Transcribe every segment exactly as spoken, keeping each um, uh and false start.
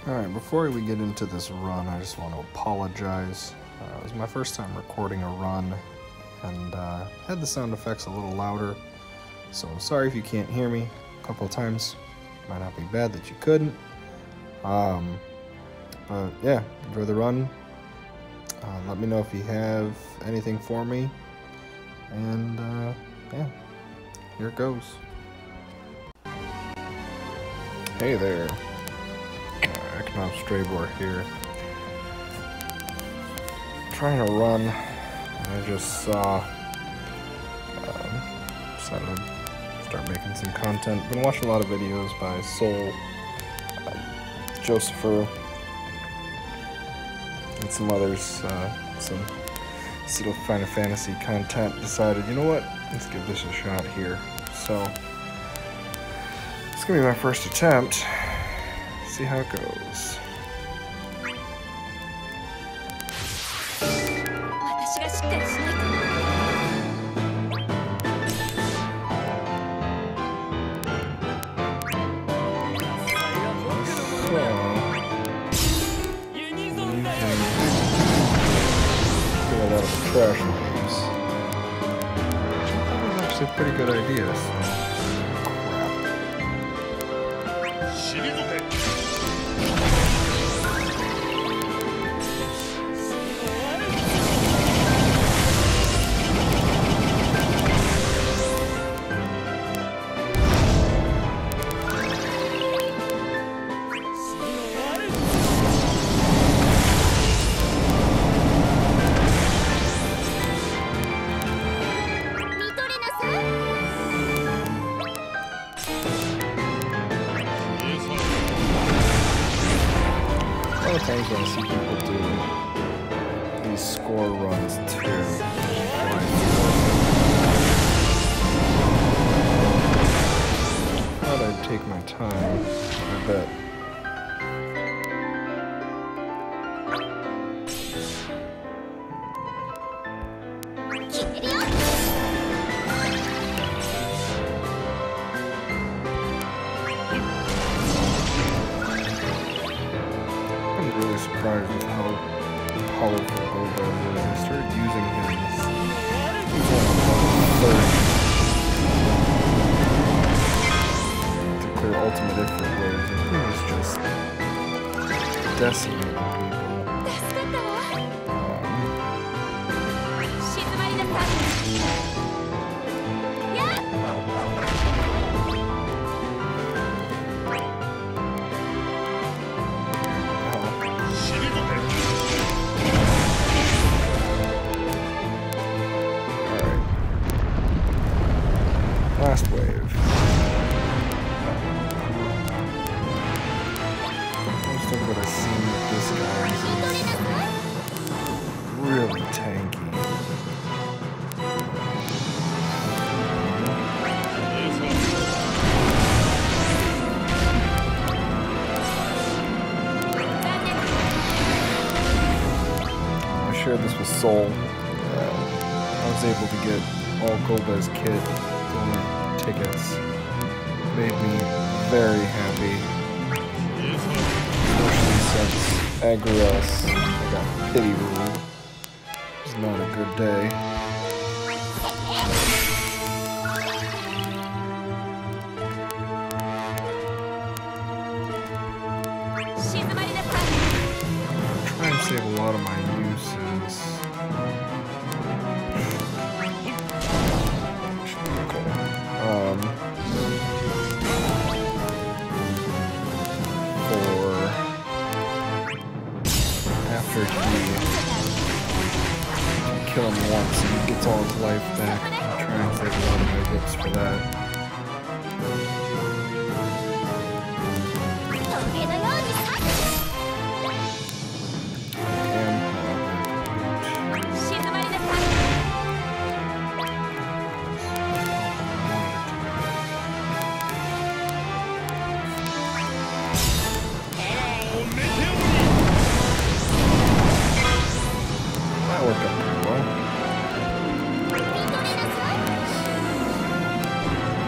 Alright, before we get into this run, I just want to apologize. Uh, it was my first time recording a run, and uh, had the sound effects a little louder, so I'm sorry if you can't hear me a couple of times. Might not be bad that you couldn't. Um, but yeah, enjoy the run. Uh, let me know if you have anything for me, and uh, yeah, here it goes. Hey there. Economic Strayboard here. Trying to run. I just saw. Um, decided to start making some content. Been watching a lot of videos by Soul, uh, Josepher, and some others. Uh, some still Final Fantasy content. Decided, you know what? Let's give this a shot here. So it's gonna be my first attempt. See how it goes. Trash names. That was actually a pretty good idea. So. Times when I see people do these score runs too. Thought I'd take my time a bit. Surprised with how powerful Golbez is. I started using him to clear ultimate Ifrit waves, and he was just decimating people. Last wave. Most of what I've seen with this guy is really tanky. I shared this with Soul. Uh, I was able to get all Golbez kit. Tickets made me very happy, especially since Agrias, I got pity rule. It's not a good day. I try and save a lot of my uses. Um, for after he kill him once and he gets all his life back, I try and save a lot of my hits for that. Worked out pretty well.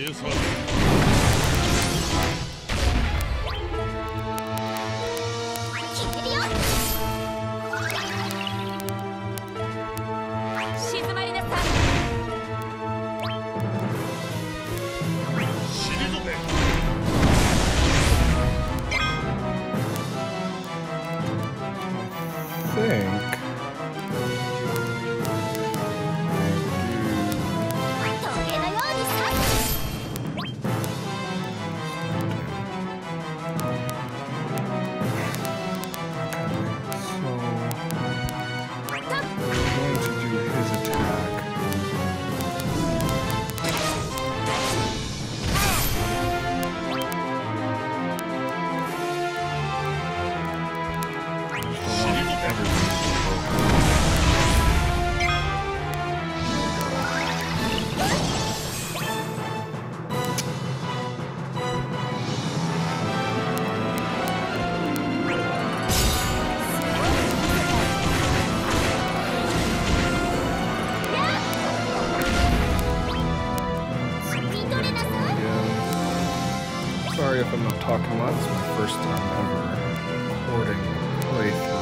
Sorry if I'm not talking much. It's my first time ever recording playthrough.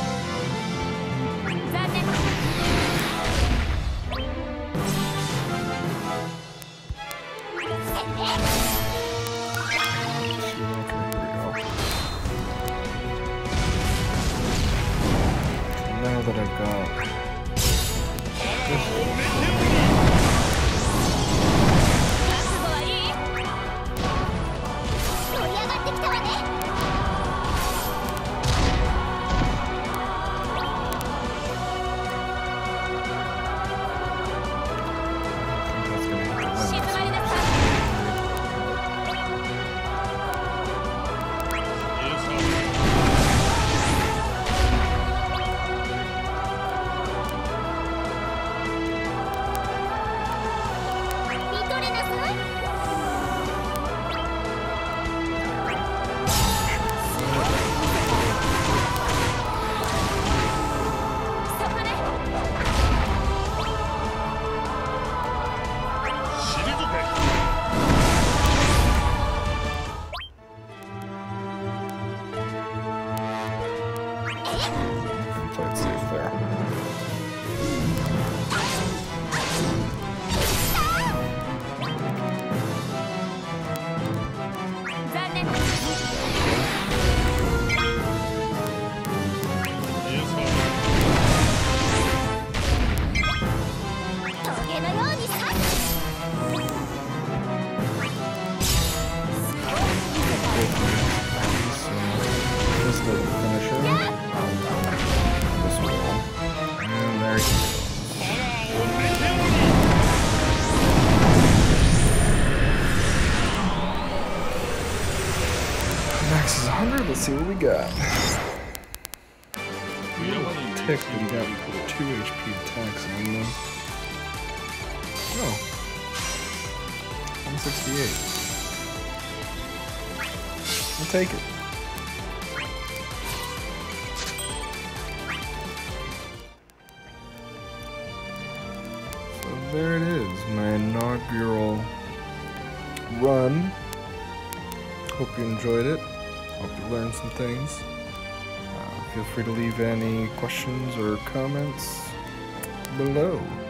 Now that I've got this played safe there. Just the finisher. This will. And there he goes. Max is one hundred. Let's see what we got. Tick, we got two H P attacks on them. Oh. one sixty-eight. I'll take it. So there it is, my inaugural run. Hope you enjoyed it. Hope you learned some things. Uh, feel free to leave any questions or comments below.